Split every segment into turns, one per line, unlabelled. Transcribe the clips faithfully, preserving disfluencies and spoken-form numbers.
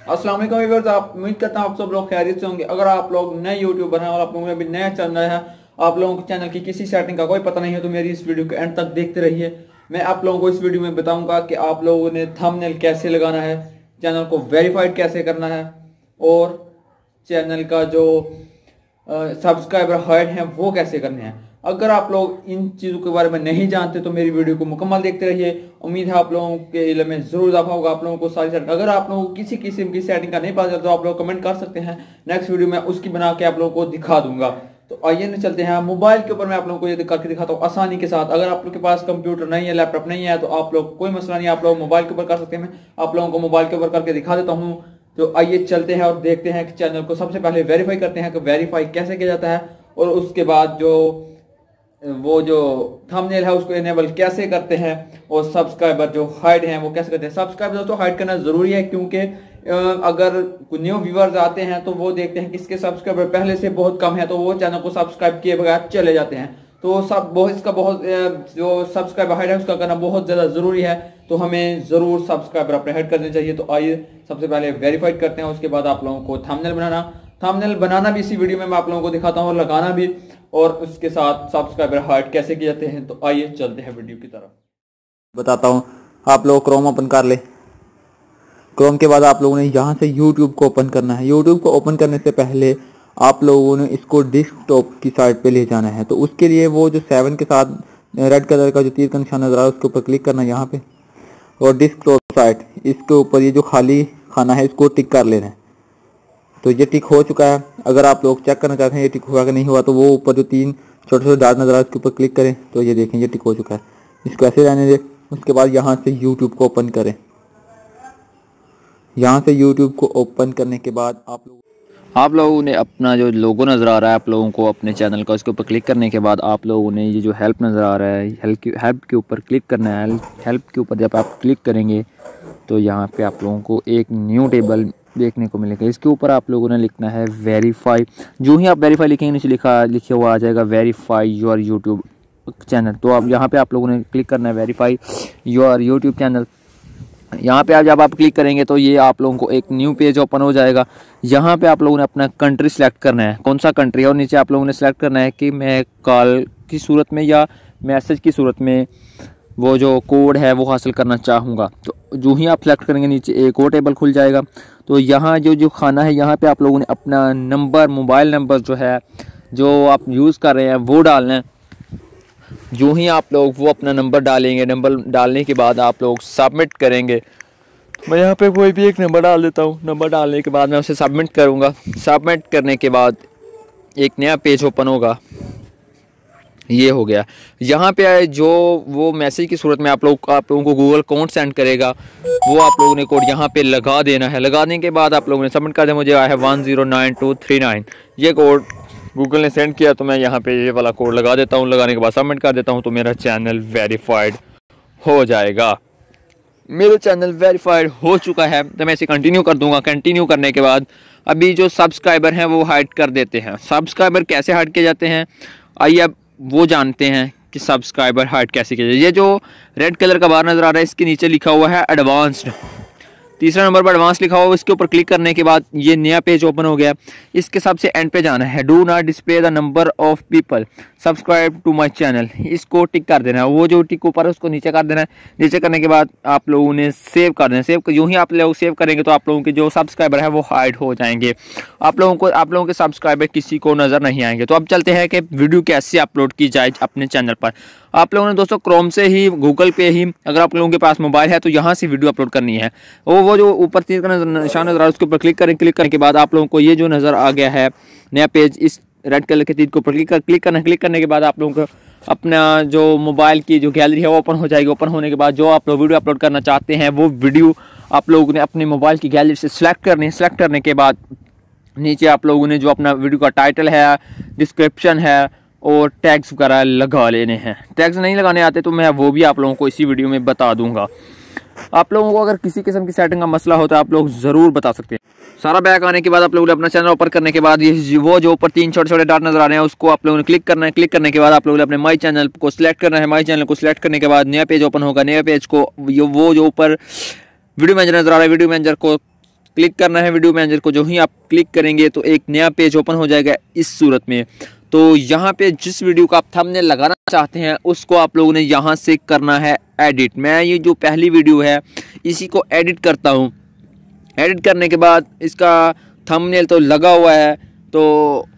अस्सलाम वालेकुम व्यूअर्स, आप उम्मीद करता हूँ आप सब लोग खैरियत से होंगे। अगर आप लोग नए यूट्यूबर हैं और आप लोगों ने अभी नया चैनल है, आप लोगों के चैनल की किसी सेटिंग का कोई पता नहीं है, तो मेरी इस वीडियो को एंड तक देखते रहिए। मैं आप लोगों को इस वीडियो में बताऊंगा कि आप लोगों ने थंबनेल कैसे लगाना है, चैनल को वेरीफाइड कैसे करना है और चैनल का जो सब्सक्राइबर हाइड है वो कैसे करने हैं। अगर आप लोग इन चीज़ों के बारे में नहीं जानते तो मेरी वीडियो को मुकम्मल देखते रहिए। उम्मीद है आप लोगों के इल्म में जरूर इजाफा होगा। आप लोगों को सारी सेटिंग, अगर आप लोगों को किसी किस्म की सेटिंग का नहीं पता चलता तो आप लोग कमेंट कर सकते हैं, नेक्स्ट वीडियो में उसकी बना के आप लोगों को दिखा दूंगा। तो आइए ना चलते हैं मोबाइल के ऊपर। मैं आप लोगों को ये करके दिखाता हूँ आसानी के साथ। अगर आप लोग के पास कंप्यूटर नहीं है, लैपटॉप नहीं है, तो आप लोग कोई मसला नहीं, आप लोग मोबाइल के ऊपर कर सकते हैं। आप लोगों को मोबाइल के ऊपर करके दिखा देता हूँ। तो आइए चलते हैं और देखते हैं कि चैनल को सबसे पहले वेरीफाई करते हैं कि वेरीफाई कैसे किया जाता है, और उसके बाद जो वो जो थंबनेल है उसको इनेबल कैसे करते हैं, और सब्सक्राइबर जो हाइड हैं वो कैसे करते हैं। सब्सक्राइबर दोस्तों हाइड करना जरूरी है, क्योंकि अगर न्यू व्यूअर्स आते हैं तो वो देखते हैं कि इसके सब्सक्राइबर पहले से बहुत कम है, तो वो चैनल को सब्सक्राइब किए बगैर चले जाते हैं। तो सब बहुत इसका बहुत जो सब्सक्राइबर हाइड है उसका करना बहुत ज़्यादा ज़रूरी है। तो हमें ज़रूर सब्सक्राइबर अपने हाइड करने चाहिए। तो आइए सबसे पहले वेरीफाइड करते हैं, उसके बाद आप लोगों को थंबनेल बनाना थंबनेल बनाना भी इसी वीडियो में मैं आप लोगों को दिखाता हूँ, और लगाना भी, और उसके साथ सब्सक्राइबर हाइड कैसे किए जाते हैं। तो आइए चलते हैं वीडियो की तरफ।
बताता हूँ। आप लोग क्रोम ओपन कर ले। क्रोम के बाद आप लोगों ने यहाँ से यूट्यूब को ओपन करना है। यूट्यूब को ओपन करने से पहले आप लोगों ने इसको डेस्कटॉप की साइड पे ले जाना है। तो उसके लिए वो जो सेवन के साथ रेड कलर का जो तीर का निशान नजर आ रहा है उसके ऊपर क्लिक करना है यहाँ पे, और डेस्कटॉप साइड इसके ऊपर ये जो खाली खाना है इसको टिक कर लेना है। तो ये टिक हो चुका है। अगर आप लोग चेक करना चाहते हैं ये टिक हुआ कि नहीं हुआ, तो वो ऊपर जो तीन छोटे छोटे डॉट नजर आ रहा है उसके ऊपर क्लिक करें। तो ये देखें ये टिक हो चुका है। इसको ऐसे रहने दें। उसके बाद यहाँ से यूट्यूब को ओपन करें। यहाँ से यूट्यूब को ओपन करने के बाद आप लोग
आप लोगों ने अपना जो लोगो नज़र आ रहा है आप लोगों को अपने चैनल का, उसके ऊपर क्लिक करने के बाद आप लोगों ने ये जो हेल्प नज़र आ रहा है हेल्प की हेल्प के ऊपर क्लिक करना है। हेल्प के ऊपर जब आप क्लिक करेंगे तो यहाँ पे आप लोगों को एक न्यू टेबल देखने को मिलेगा। इसके ऊपर आप लोगों ने लिखना है वेरीफाई। जो ही आप वेरीफाई लिखेंगे नीचे लिखा लिखे हुआ आ जाएगा वेरीफाई योर यूट्यूब चैनल। तो आप यहाँ पे आप लोगों ने क्लिक करना है वेरीफाई योर यूट्यूब चैनल। यहाँ पे आप जब आप क्लिक करेंगे तो ये आप लोगों को एक न्यू पेज ओपन हो जाएगा। यहाँ पे आप लोगों ने अपना कंट्री सेलेक्ट करना है, कौन सा कंट्री है, और नीचे आप लोगों ने सेलेक्ट करना है कि मैं कॉल की सूरत में या मैसेज की सूरत में वो जो कोड है वो हासिल करना चाहूँगा। तो जो ही आप सेलेक्ट करेंगे नीचे एक और टेबल खुल जाएगा। तो यहाँ जो जो खाना है यहाँ पे आप लोगों ने अपना नंबर, मोबाइल नंबर जो है जो आप यूज़ कर रहे हैं वो डालना है। जो ही आप लोग वो अपना नंबर डालेंगे, नंबर डालने के बाद आप लोग सबमिट करेंगे। मैं यहाँ पे कोई भी एक नंबर डाल देता हूँ। नंबर डालने के बाद मैं उसे सबमिट करूँगा। सबमिट करने के बाद एक नया पेज ओपन होगा। ये हो गया। यहाँ पे जो वो मैसेज की सूरत में आप लोग आप लोगों को गूगल कोड सेंड करेगा, वो आप लोगों ने कोड यहाँ पे लगा देना है। लगाने के बाद आप लोगों ने सबमिट कर दिया। मुझे आया है one zero nine two three nine. ये कोड गूगल ने सेंड किया, तो मैं यहाँ पे ये वाला कोड लगा देता हूँ। लगाने के बाद सबमिट कर देता हूँ, तो मेरा चैनल वेरीफाइड हो जाएगा। मेरा चैनल वेरीफाइड हो चुका है, तो मैं इसे कंटिन्यू कर दूंगा। कंटिन्यू करने के बाद अभी जो सब्सक्राइबर हैं वो हाइड कर देते हैं। सब्सक्राइबर कैसे हाइड किए जाते हैं आइए अब वो जानते हैं कि सब्सक्राइबर हाइड कैसे किया जाए। ये जो रेड कलर का बार नज़र आ रहा है इसके नीचे लिखा हुआ है एडवांस्ड, तीसरा नंबर पर एडवांस लिखा हुआ है। इसके ऊपर क्लिक करने के बाद ये नया पेज ओपन हो गया। इसके सबसे एंड पे जाना है। Do not display the number of people subscribe to my channel, इसको टिक कर देना है। वो जो टिक ऊपर है उसको नीचे कर देना है। नीचे करने के बाद आप लोगों ने सेव कर देना है। सेव यूँ ही आप लोग सेव करेंगे तो आप लोगों के जो सब्सक्राइबर है वो हाइड हो जाएंगे। आप लोगों को आप लोगों के सब्सक्राइबर किसी को नज़र नहीं आएंगे। तो अब चलते हैं कि वीडियो कैसे अपलोड की जाए अपने चैनल पर। आप लोगों ने दोस्तों क्रोम से ही, गूगल पे ही, अगर आप लोगों के पास मोबाइल है तो यहाँ से वीडियो अपलोड करनी है। वो वो जो ऊपर तीर का निशान नजर आ रहा है उसके ऊपर क्लिक करें। क्लिक करने के बाद आप लोगों को ये जो नज़र आ गया है नया पेज, इस रेड कलर के तीर के ऊपर क्लिक कर क्लिक करना। क्लिक करने के बाद आप लोगों को अपना जो मोबाइल की जो गैलरी है वो ओपन हो जाएगी। ओपन होने के बाद जो आप लोग वीडियो अपलोड करना चाहते हैं वो वीडियो आप लोगों ने अपने मोबाइल की गैलरी से सिलेक्ट करनी है। सिलेक्ट करने के बाद नीचे आप लोगों ने जो अपना वीडियो का टाइटल है, डिस्क्रिप्शन है और टैग्स वगैरह लगा लेने हैं। टैग्स नहीं लगाने आते तो मैं वो भी आप लोगों को इसी वीडियो में बता दूंगा। आप लोगों को अगर किसी किस्म की सेटिंग का मसला हो तो आप लोग ज़रूर बता सकते हैं। सारा बैक आने के बाद आप लोगों ने अपना चैनल ओपन करने के बाद ये वो जो ऊपर तीन छोटे छोटे डॉट नजर आ रहे हैं उसको आप लोगों ने क्लिक करना है। क्लिक करने के बाद आप लोगों ने अपने माई चैनल को सिलेक्ट करना है। माई चैनल को सिलेक्ट करने के बाद नया पेज ओपन होगा। नया पेज को वो जो ऊपर वीडियो मैनेजर नजर आ रहा है, वीडियो मैनेजर को क्लिक करना है वीडियो मैनेजर को। जो ही आप क्लिक करेंगे तो एक नया पेज ओपन हो जाएगा इस सूरत में। तो यहाँ पे जिस वीडियो का आप थंबनेल लगाना चाहते हैं उसको आप लोगों ने यहाँ से करना है एडिट। मैं ये जो पहली वीडियो है इसी को एडिट करता हूँ। एडिट करने के बाद इसका थंबनेल तो लगा हुआ है, तो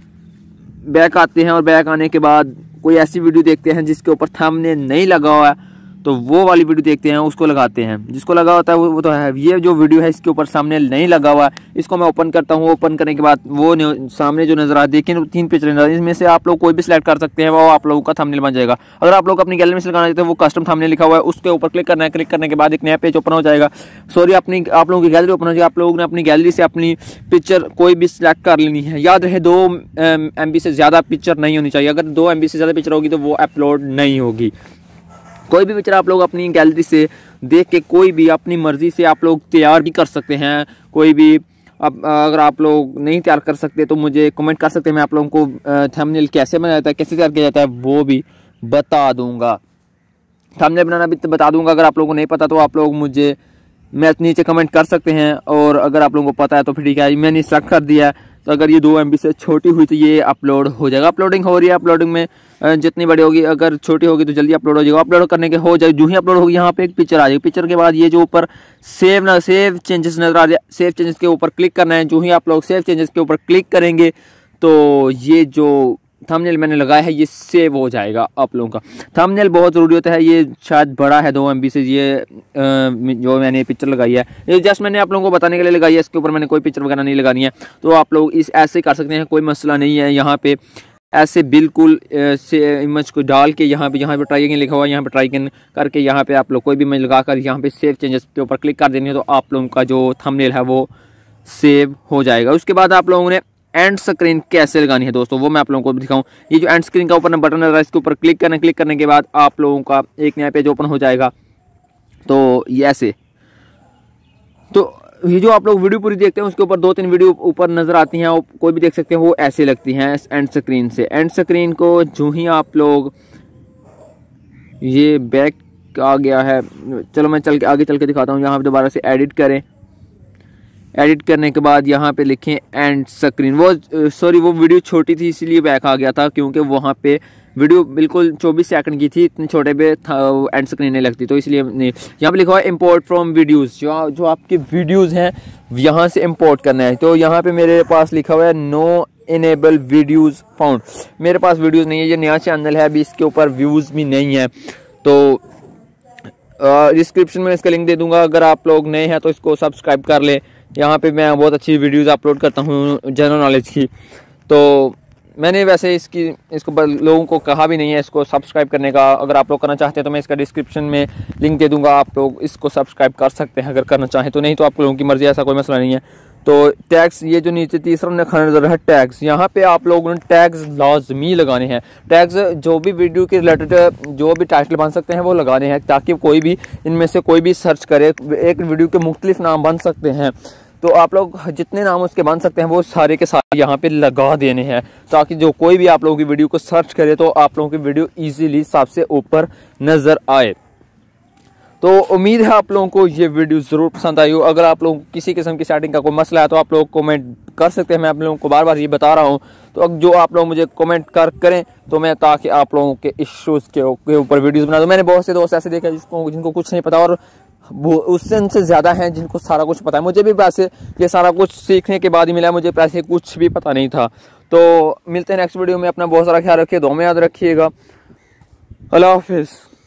बैक आते हैं और बैक आने के बाद कोई ऐसी वीडियो देखते हैं जिसके ऊपर थंबनेल नहीं लगा हुआ है, तो वो वाली वीडियो देखते हैं, उसको लगाते हैं। जिसको लगा होता है वो, वो तो है। ये जो वीडियो है इसके ऊपर थंबनेल नहीं लगा हुआ है, इसको मैं ओपन करता हूँ। ओपन करने के बाद वो सामने जो नजर आ देखिए तीन पिक्चर नजर, इसमें से आप लोग कोई भी सिलेक्ट कर सकते हैं, वो आप लोगों का थंबनेल बन जाएगा। अगर आप लोग अपनी गैलरी में लगाना चाहते हैं वो कस्टम थंबनेल लिखा हुआ है, उसके ऊपर क्लिक करना है। क्लिक करने के बाद एक नया पेज ओपन हो जाएगा। सॉरी अपनी आप लोगों की गैलरी ओपन हो जाएगी। आप लोगों ने अपनी गैलरी से अपनी पिक्चर कोई भी सिलेक्ट कर लेनी है। याद रहे दो एम बी से ज़्यादा पिक्चर नहीं होनी चाहिए। अगर दो एम बी से ज़्यादा पिक्चर होगी तो वो अपलोड नहीं होगी। कोई भी पिक्चर आप लोग अपनी गैलरी से देख के कोई भी अपनी मर्ज़ी से आप लोग तैयार भी कर सकते हैं। कोई भी अब अगर आप लोग नहीं तैयार कर सकते तो मुझे कमेंट कर सकते हैं, मैं आप लोगों को थंबनेल कैसे बनाया जाता है, कैसे तैयार किया जाता है वो भी बता दूंगा। थंबनेल बनाना भी बता दूंगा। अगर आप लोगों को नहीं पता तो आप लोग मुझे मैं नीचे कमेंट कर सकते हैं, और अगर आप लोगों को पता है तो फिर ठीक है। मैंने सेलेक्ट कर दिया है, तो अगर ये दो एम बी से छोटी हुई तो ये अपलोड हो जाएगा। अपलोडिंग हो रही है। अपलोडिंग में जितनी बड़ी होगी, अगर छोटी होगी तो जल्दी अपलोड हो जाएगा। अपलोड करने के हो जाए, जो ही अपलोड होगी यहाँ पे एक पिक्चर आ जाएगी। पिक्चर के बाद ये जो ऊपर सेव ना सेव चेंजेस नजर आ जाए, सेव चेंजेस के ऊपर क्लिक करना है। जो ही आप लोग सेव चेंजेस के ऊपर क्लिक करेंगे तो ये जो थंबनेल मैंने लगाया है ये सेव हो जाएगा आप लोगों का। थंबनेल बहुत ज़रूरी होता है। ये शायद बड़ा है दो एम बी से, ये आ, जो मैंने पिक्चर लगाई है ये जस्ट मैंने आप लोगों को बताने के लिए लगाई है। इसके ऊपर मैंने कोई पिक्चर वगैरह नहीं लगानी है, तो आप लोग इस ऐसे कर सकते हैं, कोई मसला नहीं है। यहाँ पे ऐसे बिल्कुल से इमेज को डाल के यहाँ पे यहाँ पे ट्राई लिखा हुआ है, यहाँ पे ट्राई करके यहाँ पे आप लोग कोई भी इमेज लगा कर यहाँ पे सेव चेंजेस के ऊपर क्लिक कर देनी है, तो आप लोगों का जो थंबनेल है वो सेव हो जाएगा। उसके बाद आप लोगों ने एंड स्क्रीन कैसे लगानी है दोस्तों, वो मैं आप लोगों को दिखाऊं। ये जो एंड स्क्रीन का ऊपर बटन नजर आ रहा है, इसके ऊपर क्लिक करना। क्लिक करने के बाद आप लोगों का एक नया पेज ओपन हो जाएगा। तो ये ऐसे, तो ये जो आप लोग वीडियो पूरी देखते हैं उसके ऊपर दो तीन वीडियो ऊपर नजर आती हैं, कोई भी देख सकते हैं, वो ऐसे लगती हैं एंड स्क्रीन से। एंड स्क्रीन को जो ही आप लोग, ये बैक आ गया है, चलो मैं चल के आगे चल के दिखाता हूँ। यहाँ पे दोबारा से एडिट करें। एडिट करने के बाद यहाँ पे लिखें एंड स्क्रीन। वो सॉरी वो वीडियो छोटी थी इसलिए बैक आ गया था, क्योंकि वहाँ पे वीडियो बिल्कुल चौबीस सेकंड की थी, इतने छोटे पे एंड स्क्रीन नहीं लगती, तो इसलिए नहीं। यहाँ पे लिखा हुआ है इंपोर्ट फ्रॉम वीडियोस, जो जो आपके वीडियोस हैं यहाँ से इंपोर्ट करना है। तो यहाँ पे मेरे पास लिखा हुआ है नो इनेबल वीडियोस फाउंड। मेरे पास वीडियोस नहीं है, ये नया चैनल है, अभी इसके ऊपर व्यूज़ भी नहीं है। तो डिस्क्रिप्शन में इसका लिंक दे दूंगा, अगर आप लोग नए हैं तो इसको सब्सक्राइब कर ले। यहाँ पे मैं बहुत अच्छी वीडियोस अपलोड करता हूँ जनरल नॉलेज की। तो मैंने वैसे इसकी इसको लोगों को कहा भी नहीं है इसको सब्सक्राइब करने का। अगर आप लोग करना चाहते हैं तो मैं इसका डिस्क्रिप्शन में लिंक दे दूंगा, आप लोग इसको सब्सक्राइब कर सकते हैं अगर करना चाहें तो, नहीं तो आप लोगों की मर्जी, ऐसा कोई मसला नहीं है। तो टैग्स, ये जो नीचे तीसरा लिखा नजर है टैग्स, यहाँ पे आप लोगों ने टैग्स लाजमी लगाने हैं। टैग्स जो भी वीडियो के रिलेटेड जो भी टाइटल बन सकते हैं वो लगाने हैं, ताकि कोई भी इनमें से कोई भी सर्च करे। एक वीडियो के मुख्तलिफ नाम बन सकते हैं, तो आप लोग जितने नाम उसके बन सकते हैं वो सारे के सारे यहाँ पे लगा देने हैं, ताकि जो कोई भी आप लोगों की वीडियो को सर्च करे तो आप लोगों की वीडियो इजीली सबसे ऊपर नज़र आए। तो उम्मीद है आप लोगों को ये वीडियो ज़रूर पसंद आई हो। अगर आप लोगों को किसी किस्म की सेटिंग का कोई मसला है तो आप लोग कमेंट कर सकते हैं। मैं आप लोगों को बार बार ये बता रहा हूँ, तो अब जो आप लोग मुझे कमेंट कर करें तो मैं, ताकि आप लोगों के इश्यूज़ के ऊपर वीडियोज़ बना दूँ। मैंने बहुत से दोस्त ऐसे देखे जिसको जिनको कुछ नहीं पता, और वो उससे उनसे ज़्यादा हैं जिनको सारा कुछ पता है। मुझे भी पैसे ये सारा कुछ सीखने के बाद ही मिला, मुझे पैसे कुछ भी पता नहीं था। तो मिलते हैं नेक्स्ट वीडियो में। अपना बहुत सारा ख्याल रखिए, दुआ में याद रखिएगा। अल्लाह हाफिज़।